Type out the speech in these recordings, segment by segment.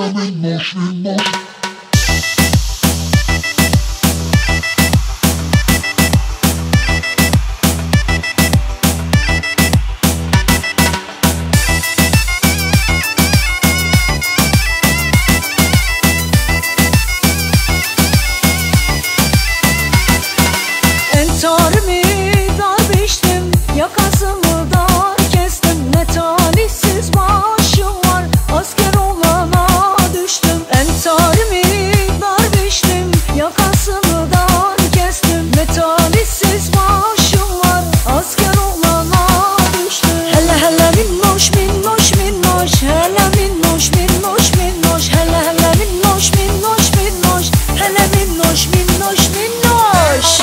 hele minnoş minnoş. Entarimi dar biçtim, yakasımı dar kestim. Ne talihsiz başım var, asker olana düştüm. Entarimi dar biçtim, yakasımı dar kestim. Ne talihsiz başım var, asker olana düştüm. Hele hele minnoş minnoş minnoş, hele minnoş minnoş minnoş, hele hele minnoş minnoş minnoş, hele minnoş minnoş minnoş.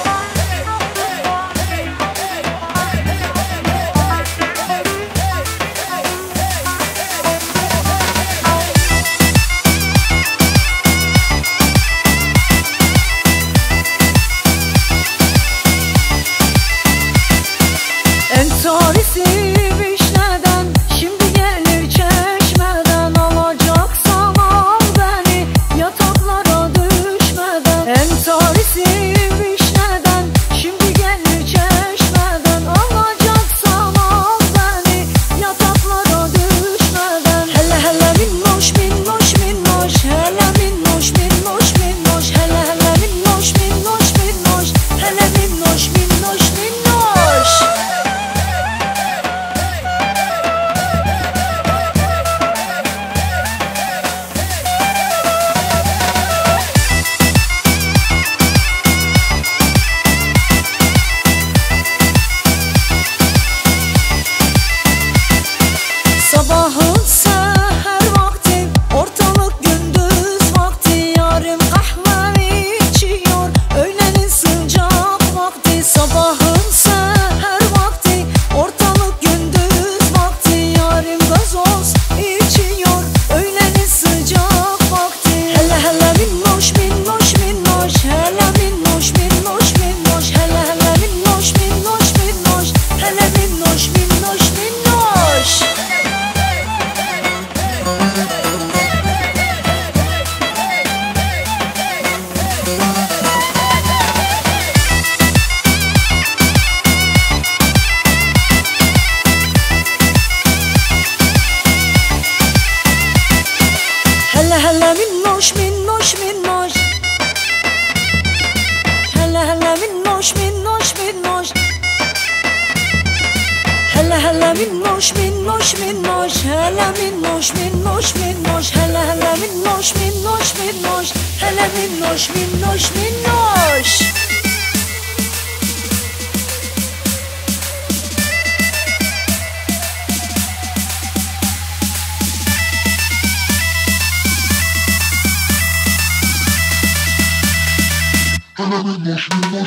Entarisi vişneden, şimdi gelir çeşmeden. Alacaksam al beni, yataklara düşmeden. Entarisi vişneden, şimdi gelir çeşmeden. Alacaksam al beni, yataklara düşmeden. Hele hele minnoş minnoş minnoş, hele minnoş minnoş minnoş, hele hele minnoş minnoş minnoş, hele minnoş minnoş minnoş. Sabahın seher vakti, ortalık gündüz vakti. Yarim kahve içiyor, öğlenin sıcak vakti. Sabahın seher vakti, ortalık gündüz vakti. Yarim gazoz içiyor, öğlenin sıcak vakti. Hele hele minnoş minnoş minnoş, hele minnoş minnoş minnoş, hele hele minnoş minnoş minnoş, hele minnoş minnoş minnoş. Hele hele minnoş minnoş minnoş, hele hele minnoş minnoş minnoş, hele hele minnoş minnoş minnoş, hele minnoş minnoş minnoş, hele hele minnoş minnoş minnoş, hele minnoş minnoş minnoş. Hele minnoş minnoş.